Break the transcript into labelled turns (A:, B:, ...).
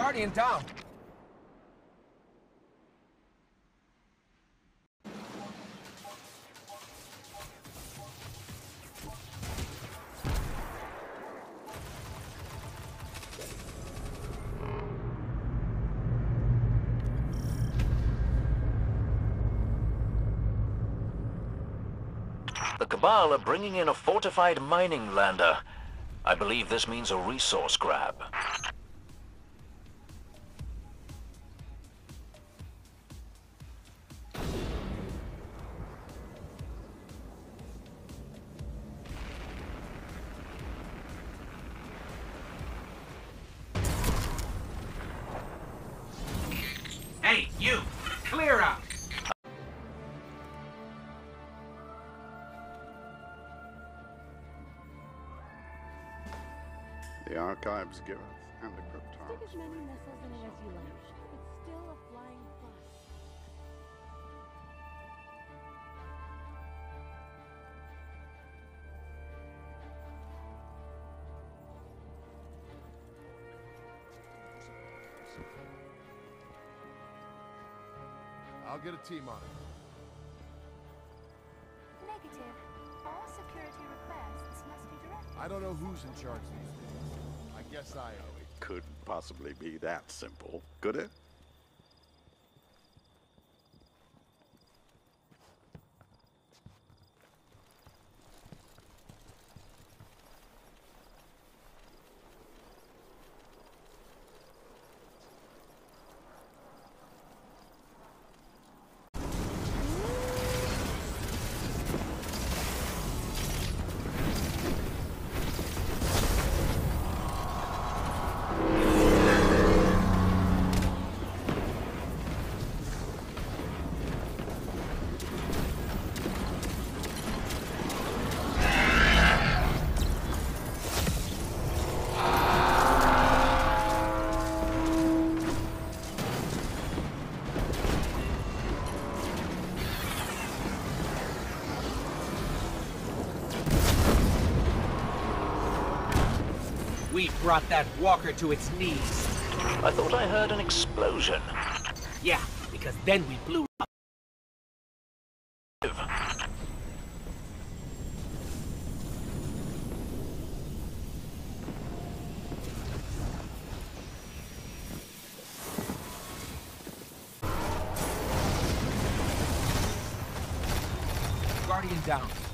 A: Guardian down.
B: The Cabal are bringing in a fortified mining lander. I believe this means a resource grab.
A: Hey, you! Clear out!
C: The archives give us and the cryptons.
D: Stick as many missiles in it as you like. It's still a flying bus.
E: I'll get a team on it.
F: Negative. All security requests must be directed.
E: I don't know who's in charge these days. I guess I am.
C: It couldn't possibly be that simple, could it?
A: We brought that walker to its knees.
B: I thought I heard an explosion.
A: Yeah, because then we blew up. Guardian down.